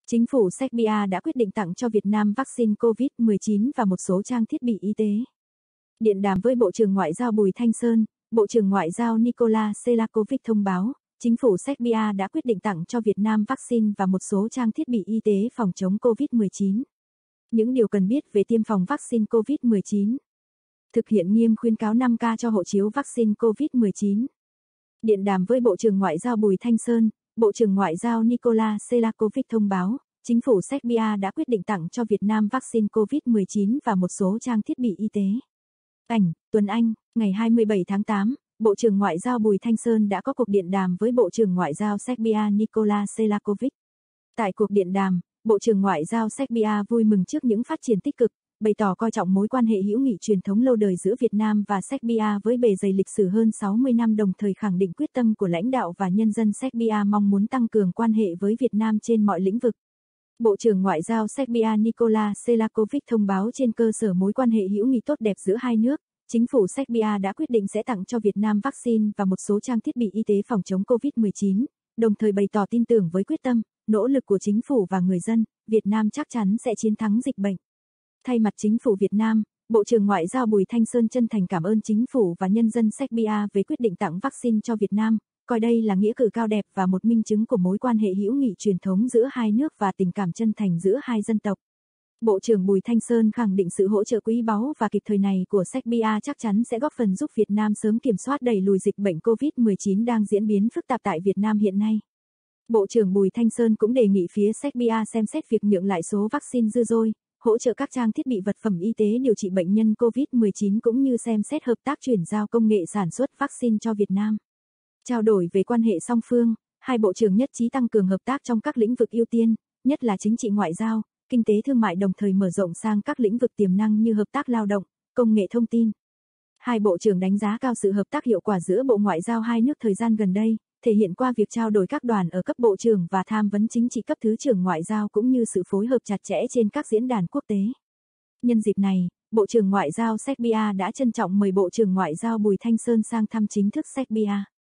Chính phủ Serbia đã quyết định tặng cho Việt Nam vaccine COVID-19 và một số trang thiết bị y tế. Điện đàm với Bộ trưởng Ngoại giao Bùi Thanh Sơn, Bộ trưởng Ngoại giao Nikola Selakovic thông báo, chính phủ Serbia đã quyết định tặng cho Việt Nam vaccine và một số trang thiết bị y tế phòng chống COVID-19. Những điều cần biết về tiêm phòng vaccine COVID-19. Thực hiện nghiêm khuyến cáo 5K cho hộ chiếu vaccine COVID-19. Điện đàm với Bộ trưởng Ngoại giao Bùi Thanh Sơn, Bộ trưởng Ngoại giao Nikola Selakovic thông báo, chính phủ Serbia đã quyết định tặng cho Việt Nam vaccine COVID-19 và một số trang thiết bị y tế. Ảnh, Tuấn Anh, ngày 27 tháng 8, Bộ trưởng Ngoại giao Bùi Thanh Sơn đã có cuộc điện đàm với Bộ trưởng Ngoại giao Serbia Nikola Selakovic. Tại cuộc điện đàm, Bộ trưởng Ngoại giao Serbia vui mừng trước những phát triển tích cực, bày tỏ coi trọng mối quan hệ hữu nghị truyền thống lâu đời giữa Việt Nam và Serbia với bề dày lịch sử hơn 60 năm, đồng thời khẳng định quyết tâm của lãnh đạo và nhân dân Serbia mong muốn tăng cường quan hệ với Việt Nam trên mọi lĩnh vực. Bộ trưởng Ngoại giao Serbia Nikola Selakovic thông báo trên cơ sở mối quan hệ hữu nghị tốt đẹp giữa hai nước, chính phủ Serbia đã quyết định sẽ tặng cho Việt Nam vaccine và một số trang thiết bị y tế phòng chống COVID-19, đồng thời bày tỏ tin tưởng với quyết tâm, nỗ lực của chính phủ và người dân, Việt Nam chắc chắn sẽ chiến thắng dịch bệnh. Thay mặt chính phủ Việt Nam, Bộ trưởng Ngoại giao Bùi Thanh Sơn chân thành cảm ơn chính phủ và nhân dân Serbia về quyết định tặng vaccine cho Việt Nam, coi đây là nghĩa cử cao đẹp và một minh chứng của mối quan hệ hữu nghị truyền thống giữa hai nước và tình cảm chân thành giữa hai dân tộc. Bộ trưởng Bùi Thanh Sơn khẳng định sự hỗ trợ quý báu và kịp thời này của Serbia chắc chắn sẽ góp phần giúp Việt Nam sớm kiểm soát đẩy lùi dịch bệnh COVID-19 đang diễn biến phức tạp tại Việt Nam hiện nay. Bộ trưởng Bùi Thanh Sơn cũng đề nghị phía Serbia xem xét việc nhượng lại số vaccine dư dôi, hỗ trợ các trang thiết bị vật phẩm y tế điều trị bệnh nhân COVID-19 cũng như xem xét hợp tác chuyển giao công nghệ sản xuất vaccine cho Việt Nam. Trao đổi về quan hệ song phương, hai bộ trưởng nhất trí tăng cường hợp tác trong các lĩnh vực ưu tiên, nhất là chính trị ngoại giao, kinh tế thương mại, đồng thời mở rộng sang các lĩnh vực tiềm năng như hợp tác lao động, công nghệ thông tin. Hai bộ trưởng đánh giá cao sự hợp tác hiệu quả giữa Bộ Ngoại giao hai nước thời gian gần đây, thể hiện qua việc trao đổi các đoàn ở cấp bộ trưởng và tham vấn chính trị cấp thứ trưởng ngoại giao cũng như sự phối hợp chặt chẽ trên các diễn đàn quốc tế. Nhân dịp này, Bộ trưởng Ngoại giao Serbia đã trân trọng mời Bộ trưởng Ngoại giao Bùi Thanh Sơn sang thăm chính thức Serbia.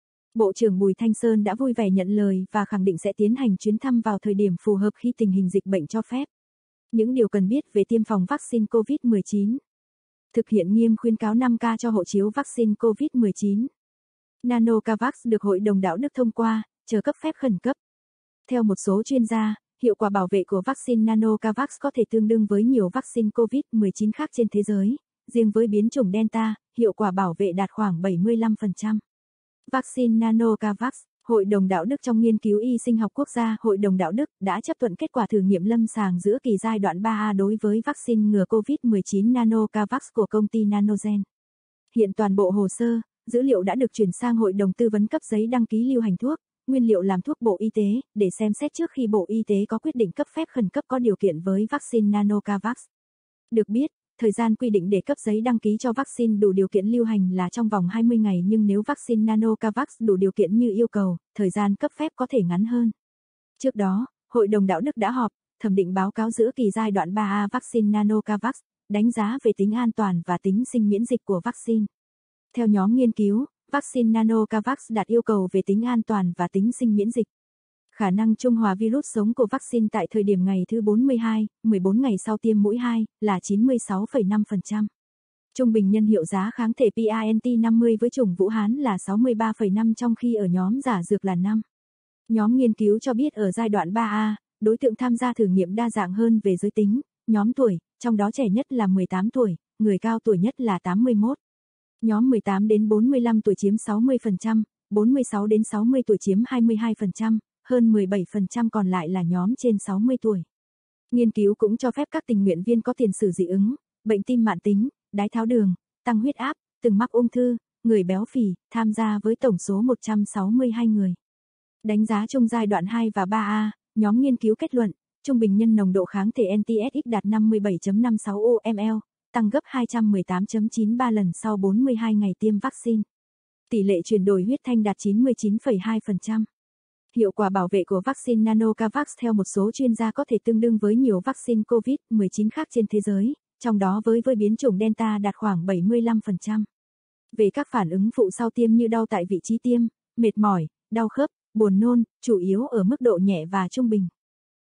Bộ trưởng Bùi Thanh Sơn đã vui vẻ nhận lời và khẳng định sẽ tiến hành chuyến thăm vào thời điểm phù hợp khi tình hình dịch bệnh cho phép. Những điều cần biết về tiêm phòng vaccine COVID-19. Thực hiện nghiêm khuyến cáo 5K cho hộ chiếu vaccine COVID-19. Nanocovax được Hội đồng Đạo đức thông qua, chờ cấp phép khẩn cấp. Theo một số chuyên gia, hiệu quả bảo vệ của vaccine Nanocovax có thể tương đương với nhiều vaccine COVID-19 khác trên thế giới. Riêng với biến chủng Delta, hiệu quả bảo vệ đạt khoảng 75%. Vaccine Nanocovax, Hội đồng Đạo đức trong nghiên cứu y sinh học quốc gia Hội đồng Đạo đức đã chấp thuận kết quả thử nghiệm lâm sàng giữa kỳ giai đoạn 3A đối với vaccine ngừa COVID-19 Nanocovax của công ty Nanogen. Hiện toàn bộ hồ sơ, dữ liệu đã được chuyển sang Hội đồng tư vấn cấp giấy đăng ký lưu hành thuốc, nguyên liệu làm thuốc Bộ Y tế, để xem xét trước khi Bộ Y tế có quyết định cấp phép khẩn cấp có điều kiện với vaccine Nanocovax. Được biết, thời gian quy định để cấp giấy đăng ký cho vaccine đủ điều kiện lưu hành là trong vòng 20 ngày, nhưng nếu vaccine Nanocovax đủ điều kiện như yêu cầu, thời gian cấp phép có thể ngắn hơn. Trước đó, Hội đồng Đạo đức đã họp, thẩm định báo cáo giữa kỳ giai đoạn 3A vaccine Nanocovax, đánh giá về tính an toàn và tính sinh miễn dịch của vaccine. Theo nhóm nghiên cứu, vaccine Nanocovax đạt yêu cầu về tính an toàn và tính sinh miễn dịch. Khả năng trung hòa virus sống của vaccine tại thời điểm ngày thứ 42, 14 ngày sau tiêm mũi 2, là 96,5%. Trung bình nhân hiệu giá kháng thể PANT50 với chủng Vũ Hán là 63,5, trong khi ở nhóm giả dược là 5. Nhóm nghiên cứu cho biết ở giai đoạn 3A, đối tượng tham gia thử nghiệm đa dạng hơn về giới tính, nhóm tuổi, trong đó trẻ nhất là 18 tuổi, người cao tuổi nhất là 81. Nhóm 18 đến 45 tuổi chiếm 60%, 46 đến 60 tuổi chiếm 22%, hơn 17% còn lại là nhóm trên 60 tuổi. Nghiên cứu cũng cho phép các tình nguyện viên có tiền sử dị ứng, bệnh tim mãn tính, đái tháo đường, tăng huyết áp, từng mắc ung thư, người béo phì, tham gia với tổng số 162 người. Đánh giá chung giai đoạn 2 và 3A, nhóm nghiên cứu kết luận, trung bình nhân nồng độ kháng thể NTSX đạt 57,56 OML, tăng gấp 218,93 lần sau 42 ngày tiêm vaccine. Tỷ lệ chuyển đổi huyết thanh đạt 99,2%. Hiệu quả bảo vệ của vaccine Nanocovax theo một số chuyên gia có thể tương đương với nhiều vaccine COVID-19 khác trên thế giới, trong đó với biến chủng Delta đạt khoảng 75%. Về các phản ứng phụ sau tiêm như đau tại vị trí tiêm, mệt mỏi, đau khớp, buồn nôn, chủ yếu ở mức độ nhẹ và trung bình.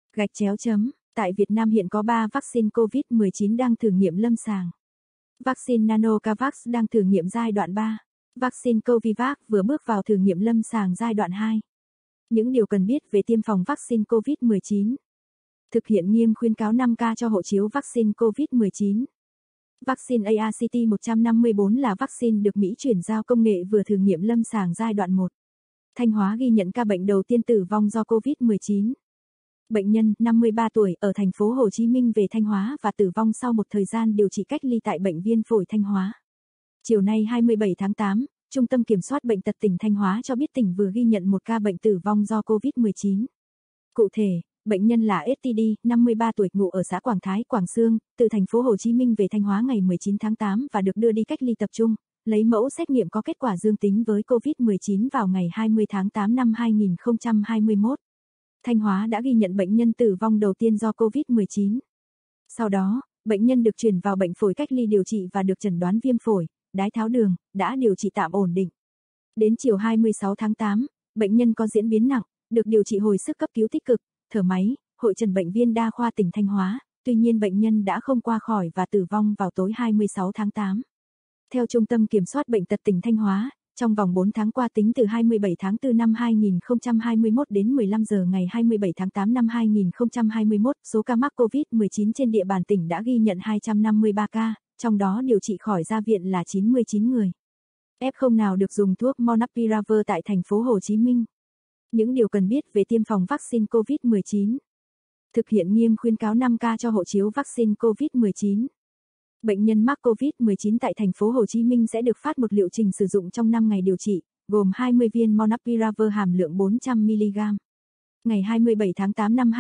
Gạch chéo chấm, tại Việt Nam hiện có 3 vaccine COVID-19 đang thử nghiệm lâm sàng. Vaccine Nanocovax đang thử nghiệm giai đoạn 3. Vaccine Covivac vừa bước vào thử nghiệm lâm sàng giai đoạn 2. Những điều cần biết về tiêm phòng vaccine COVID-19. Thực hiện nghiêm khuyến cáo 5K cho hộ chiếu vaccine COVID-19. Vaccine ARCT-154 là vaccine được Mỹ chuyển giao công nghệ vừa thử nghiệm lâm sàng giai đoạn 1. Thanh Hóa ghi nhận ca bệnh đầu tiên tử vong do COVID-19. Bệnh nhân 53 tuổi ở thành phố Hồ Chí Minh về Thanh Hóa và tử vong sau một thời gian điều trị cách ly tại Bệnh viện Phổi Thanh Hóa. Chiều nay 27 tháng 8, Trung tâm Kiểm soát Bệnh tật tỉnh Thanh Hóa cho biết tỉnh vừa ghi nhận một ca bệnh tử vong do COVID-19. Cụ thể, bệnh nhân là STD, 53 tuổi ngụ ở xã Quảng Thái, Quảng Xương, từ thành phố Hồ Chí Minh về Thanh Hóa ngày 19 tháng 8 và được đưa đi cách ly tập trung, lấy mẫu xét nghiệm có kết quả dương tính với COVID-19 vào ngày 20 tháng 8 năm 2021. Thanh Hóa đã ghi nhận bệnh nhân tử vong đầu tiên do COVID-19. Sau đó, bệnh nhân được chuyển vào bệnh phổi cách ly điều trị và được chẩn đoán viêm phổi, đái tháo đường, đã điều trị tạm ổn định. Đến chiều 26 tháng 8, bệnh nhân có diễn biến nặng, được điều trị hồi sức cấp cứu tích cực, thở máy, hội chẩn bệnh viện đa khoa tỉnh Thanh Hóa, tuy nhiên bệnh nhân đã không qua khỏi và tử vong vào tối 26 tháng 8. Theo Trung tâm Kiểm soát Bệnh tật tỉnh Thanh Hóa, trong vòng 4 tháng qua tính từ 27 tháng 4 năm 2021 đến 15 giờ ngày 27 tháng 8 năm 2021, số ca mắc COVID-19 trên địa bàn tỉnh đã ghi nhận 253 ca, trong đó điều trị khỏi ra viện là 99 người. F0 nào được dùng thuốc Molnupiravir tại thành phố Hồ Chí Minh? Những điều cần biết về tiêm phòng vaccine COVID-19. Thực hiện nghiêm khuyến cáo 5K cho hộ chiếu vaccine COVID-19. Bệnh nhân mắc COVID-19 tại thành phố Hồ Chí Minh sẽ được phát một liệu trình sử dụng trong 5 ngày điều trị, gồm 20 viên Molnupiravir hàm lượng 400mg. Ngày 27 tháng 8 năm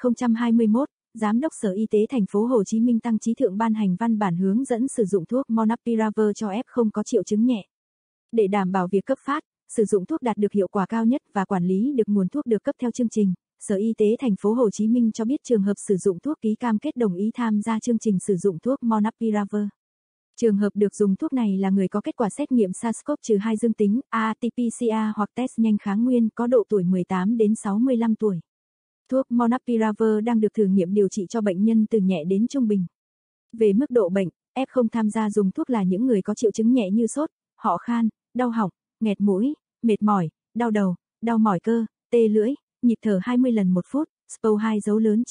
2021, Giám đốc Sở Y tế thành phố Hồ Chí Minh Tăng Chí Thượng ban hành văn bản hướng dẫn sử dụng thuốc Molnupiravir cho F0 có triệu chứng nhẹ. Để đảm bảo việc cấp phát, sử dụng thuốc đạt được hiệu quả cao nhất và quản lý được nguồn thuốc được cấp theo chương trình, Sở Y tế thành phố Hồ Chí Minh cho biết trường hợp sử dụng thuốc ký cam kết đồng ý tham gia chương trình sử dụng thuốc Molnupiravir. Trường hợp được dùng thuốc này là người có kết quả xét nghiệm SARS-CoV-2 dương tính, RT-PCR hoặc test nhanh kháng nguyên, có độ tuổi 18 đến 65 tuổi. Thuốc Molnupiravir đang được thử nghiệm điều trị cho bệnh nhân từ nhẹ đến trung bình. Về mức độ bệnh, F0 tham gia dùng thuốc là những người có triệu chứng nhẹ như sốt, ho khan, đau họng, nghẹt mũi, mệt mỏi, đau đầu, đau mỏi cơ, tê lưỡi, nhịp thở 20 lần một phút, SPO2 dấu lớn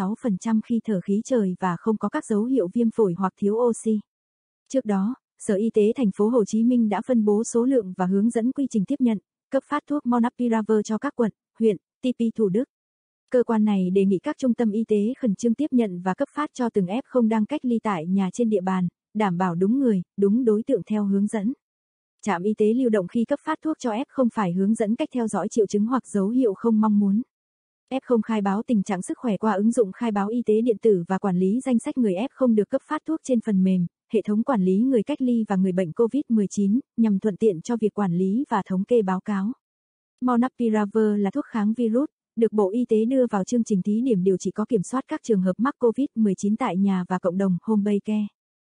96% khi thở khí trời và không có các dấu hiệu viêm phổi hoặc thiếu oxy. Trước đó, Sở Y tế thành phố Hồ Chí Minh đã phân bố số lượng và hướng dẫn quy trình tiếp nhận, cấp phát thuốc Molnupiravir cho các quận, huyện, TP Thủ Đức. Cơ quan này đề nghị các trung tâm y tế khẩn trương tiếp nhận và cấp phát cho từng F0 đang cách ly tại nhà trên địa bàn, đảm bảo đúng người, đúng đối tượng theo hướng dẫn. Trạm y tế lưu động khi cấp phát thuốc cho F0 phải hướng dẫn cách theo dõi triệu chứng hoặc dấu hiệu không mong muốn. F0 khai báo tình trạng sức khỏe qua ứng dụng khai báo y tế điện tử và quản lý danh sách người F0 được cấp phát thuốc trên phần mềm, hệ thống quản lý người cách ly và người bệnh COVID-19, nhằm thuận tiện cho việc quản lý và thống kê báo cáo. Molnupiravir là thuốc kháng virus, được Bộ Y tế đưa vào chương trình thí điểm điều trị có kiểm soát các trường hợp mắc COVID-19 tại nhà và cộng đồng Home Based Care.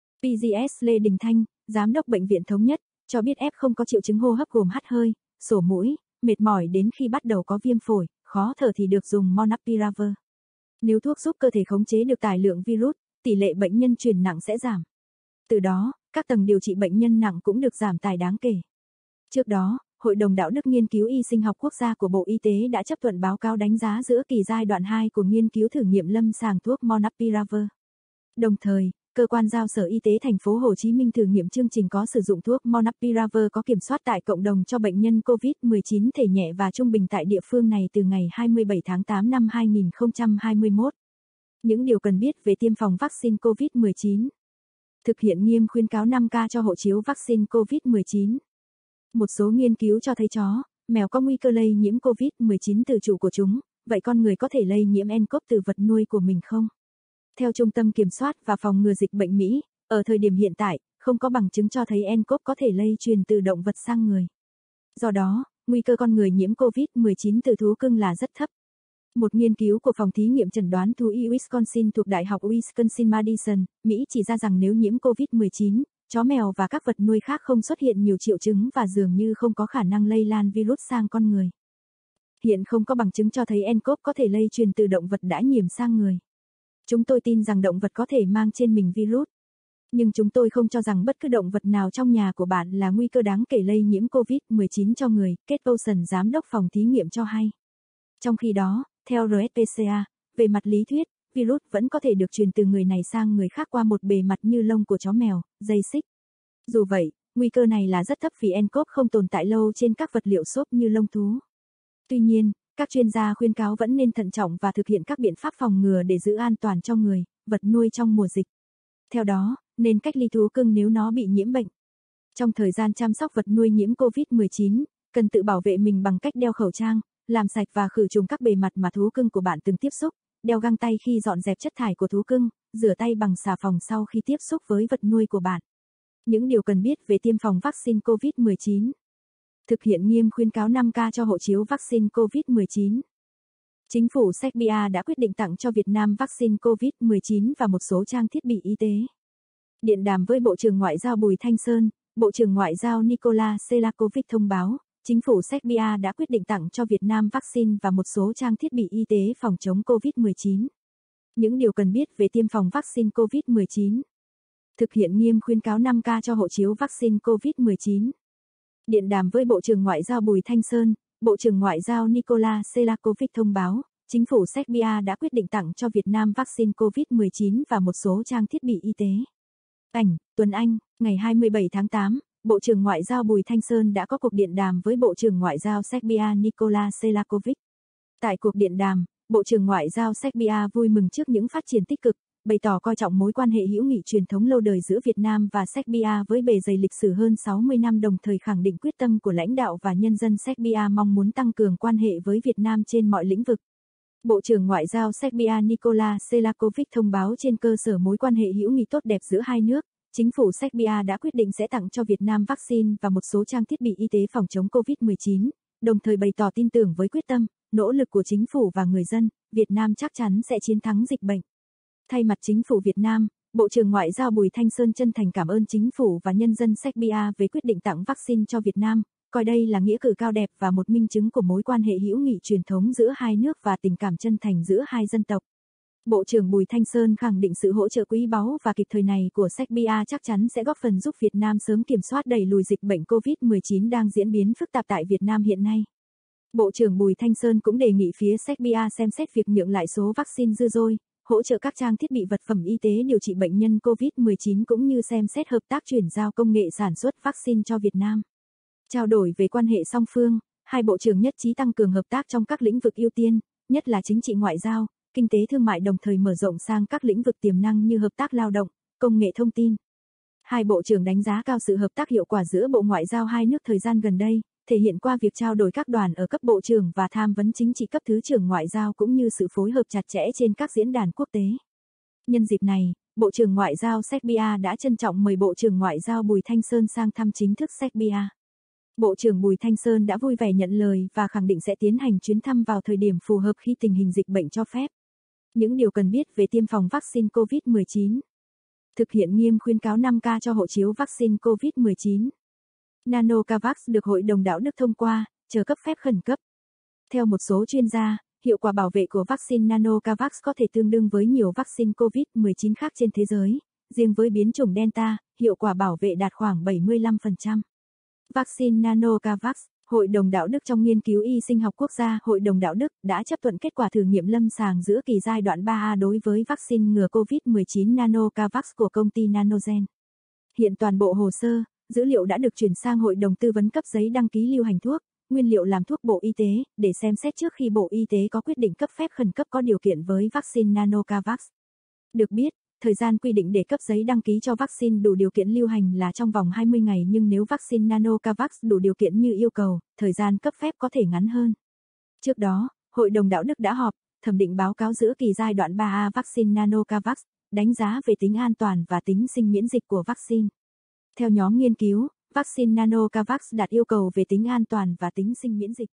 PGS Lê Đình Thanh, Giám đốc Bệnh viện Thống nhất, cho biết F0 có triệu chứng hô hấp gồm hắt hơi, sổ mũi, mệt mỏi đến khi bắt đầu có viêm phổi, khó thở thì được dùng Molnupiravir. Nếu thuốc giúp cơ thể khống chế được tải lượng virus, tỷ lệ bệnh nhân chuyển nặng sẽ giảm. Từ đó, các tầng điều trị bệnh nhân nặng cũng được giảm tải đáng kể. Trước đó, Hội đồng Đạo đức Nghiên cứu Y sinh học Quốc gia của Bộ Y tế đã chấp thuận báo cáo đánh giá giữa kỳ giai đoạn 2 của nghiên cứu thử nghiệm lâm sàng thuốc Molnupiravir. Đồng thời, cơ quan giao Sở Y tế thành phố Hồ Chí Minh thử nghiệm chương trình có sử dụng thuốc Molnupiravir có kiểm soát tại cộng đồng cho bệnh nhân COVID-19 thể nhẹ và trung bình tại địa phương này từ ngày 27 tháng 8 năm 2021. Những điều cần biết về tiêm phòng vaccine COVID-19. Thực hiện nghiêm khuyến cáo 5K cho hộ chiếu vaccine COVID-19. Một số nghiên cứu cho thấy chó, mèo có nguy cơ lây nhiễm COVID-19 từ chủ của chúng, vậy con người có thể lây nhiễm nCoV từ vật nuôi của mình không? Theo Trung tâm Kiểm soát và Phòng ngừa Dịch bệnh Mỹ, ở thời điểm hiện tại, không có bằng chứng cho thấy nCoV có thể lây truyền từ động vật sang người. Do đó, nguy cơ con người nhiễm COVID-19 từ thú cưng là rất thấp. Một nghiên cứu của Phòng Thí nghiệm Chẩn đoán Thú y Wisconsin thuộc Đại học Wisconsin-Madison, Mỹ chỉ ra rằng nếu nhiễm COVID-19, chó mèo và các vật nuôi khác không xuất hiện nhiều triệu chứng và dường như không có khả năng lây lan virus sang con người. Hiện không có bằng chứng cho thấy nCoV có thể lây truyền từ động vật đã nhiễm sang người. Chúng tôi tin rằng động vật có thể mang trên mình virus. Nhưng chúng tôi không cho rằng bất cứ động vật nào trong nhà của bạn là nguy cơ đáng kể lây nhiễm COVID-19 cho người, Kate Olsen, giám đốc phòng thí nghiệm cho hay. Trong khi đó, theo RSPCA, về mặt lý thuyết, virus vẫn có thể được truyền từ người này sang người khác qua một bề mặt như lông của chó mèo, dây xích. Dù vậy, nguy cơ này là rất thấp vì nCoV không tồn tại lâu trên các vật liệu xốp như lông thú. Tuy nhiên, các chuyên gia khuyên cáo vẫn nên thận trọng và thực hiện các biện pháp phòng ngừa để giữ an toàn cho người, vật nuôi trong mùa dịch. Theo đó, nên cách ly thú cưng nếu nó bị nhiễm bệnh. Trong thời gian chăm sóc vật nuôi nhiễm COVID-19, cần tự bảo vệ mình bằng cách đeo khẩu trang, làm sạch và khử trùng các bề mặt mà thú cưng của bạn từng tiếp xúc, đeo găng tay khi dọn dẹp chất thải của thú cưng, rửa tay bằng xà phòng sau khi tiếp xúc với vật nuôi của bạn. Những điều cần biết về tiêm phòng vaccine COVID-19. Thực hiện nghiêm khuyến cáo 5K cho hộ chiếu vaccine COVID-19. Chính phủ Serbia đã quyết định tặng cho Việt Nam vaccine COVID-19 và một số trang thiết bị y tế. Điện đàm với Bộ trưởng Ngoại giao Bùi Thanh Sơn, Bộ trưởng Ngoại giao Nikola Selakovic thông báo, chính phủ Serbia đã quyết định tặng cho Việt Nam vaccine và một số trang thiết bị y tế phòng chống COVID-19. Những điều cần biết về tiêm phòng vaccine COVID-19. Thực hiện nghiêm khuyến cáo 5K cho hộ chiếu vaccine COVID-19. Điện đàm với Bộ trưởng Ngoại giao Bùi Thanh Sơn, Bộ trưởng Ngoại giao Nikola Selakovic thông báo, chính phủ Serbia đã quyết định tặng cho Việt Nam vaccine COVID-19 và một số trang thiết bị y tế. Ảnh, Tuấn Anh, ngày 27 tháng 8, Bộ trưởng Ngoại giao Bùi Thanh Sơn đã có cuộc điện đàm với Bộ trưởng Ngoại giao Serbia Nikola Selakovic. Tại cuộc điện đàm, Bộ trưởng Ngoại giao Serbia vui mừng trước những phát triển tích cực, bày tỏ coi trọng mối quan hệ hữu nghị truyền thống lâu đời giữa Việt Nam và Serbia với bề dày lịch sử hơn 60 năm, đồng thời khẳng định quyết tâm của lãnh đạo và nhân dân Serbia mong muốn tăng cường quan hệ với Việt Nam trên mọi lĩnh vực. Bộ trưởng Ngoại giao Serbia Nikola Selakovic thông báo trên cơ sở mối quan hệ hữu nghị tốt đẹp giữa hai nước, chính phủ Serbia đã quyết định sẽ tặng cho Việt Nam vaccine và một số trang thiết bị y tế phòng chống COVID-19, đồng thời bày tỏ tin tưởng với quyết tâm, nỗ lực của chính phủ và người dân, Việt Nam chắc chắn sẽ chiến thắng dịch bệnh. Thay mặt chính phủ Việt Nam, Bộ trưởng Ngoại giao Bùi Thanh Sơn chân thành cảm ơn chính phủ và nhân dân Serbia về quyết định tặng vaccine cho Việt Nam, coi đây là nghĩa cử cao đẹp và một minh chứng của mối quan hệ hữu nghị truyền thống giữa hai nước và tình cảm chân thành giữa hai dân tộc. Bộ trưởng Bùi Thanh Sơn khẳng định sự hỗ trợ quý báu và kịp thời này của Serbia chắc chắn sẽ góp phần giúp Việt Nam sớm kiểm soát đẩy lùi dịch bệnh COVID-19 đang diễn biến phức tạp tại Việt Nam hiện nay. Bộ trưởng Bùi Thanh Sơn cũng đề nghị phía Serbia xem xét việc nhượng lại số vaccine dư dôi, hỗ trợ các trang thiết bị vật phẩm y tế điều trị bệnh nhân COVID-19 cũng như xem xét hợp tác chuyển giao công nghệ sản xuất vaccine cho Việt Nam. Trao đổi về quan hệ song phương, hai bộ trưởng nhất trí tăng cường hợp tác trong các lĩnh vực ưu tiên, nhất là chính trị ngoại giao, kinh tế thương mại, đồng thời mở rộng sang các lĩnh vực tiềm năng như hợp tác lao động, công nghệ thông tin. Hai bộ trưởng đánh giá cao sự hợp tác hiệu quả giữa Bộ Ngoại giao hai nước thời gian gần đây, thể hiện qua việc trao đổi các đoàn ở cấp bộ trưởng và tham vấn chính trị cấp thứ trưởng ngoại giao cũng như sự phối hợp chặt chẽ trên các diễn đàn quốc tế. Nhân dịp này, Bộ trưởng Ngoại giao Serbia đã trân trọng mời Bộ trưởng Ngoại giao Bùi Thanh Sơn sang thăm chính thức Serbia. Bộ trưởng Bùi Thanh Sơn đã vui vẻ nhận lời và khẳng định sẽ tiến hành chuyến thăm vào thời điểm phù hợp khi tình hình dịch bệnh cho phép. Những điều cần biết về tiêm phòng vaccine COVID-19. Thực hiện nghiêm khuyến cáo 5K cho hộ chiếu vaccine COVID-19. Nanocovax được Hội đồng Đạo đức thông qua, chờ cấp phép khẩn cấp. Theo một số chuyên gia, hiệu quả bảo vệ của vaccine Nanocovax có thể tương đương với nhiều vaccine COVID-19 khác trên thế giới. Riêng với biến chủng Delta, hiệu quả bảo vệ đạt khoảng 75%. Vaccine Nanocovax, Hội đồng Đạo đức trong nghiên cứu y sinh học quốc gia Hội đồng Đạo đức đã chấp thuận kết quả thử nghiệm lâm sàng giữa kỳ giai đoạn 3A đối với vaccine ngừa COVID-19 Nanocovax của công ty Nanogen. Hiện toàn bộ hồ sơ, dữ liệu đã được chuyển sang Hội đồng tư vấn cấp giấy đăng ký lưu hành thuốc, nguyên liệu làm thuốc Bộ Y tế, để xem xét trước khi Bộ Y tế có quyết định cấp phép khẩn cấp có điều kiện với vaccine Nanocovax. Được biết, thời gian quy định để cấp giấy đăng ký cho vaccine đủ điều kiện lưu hành là trong vòng 20 ngày, nhưng nếu vaccine Nanocovax đủ điều kiện như yêu cầu, thời gian cấp phép có thể ngắn hơn. Trước đó, Hội đồng Đạo đức đã họp, thẩm định báo cáo giữa kỳ giai đoạn 3A vaccine Nanocovax, đánh giá về tính an toàn và tính sinh miễn dịch của vaccine. Theo nhóm nghiên cứu, vaccine Nanocovax đạt yêu cầu về tính an toàn và tính sinh miễn dịch.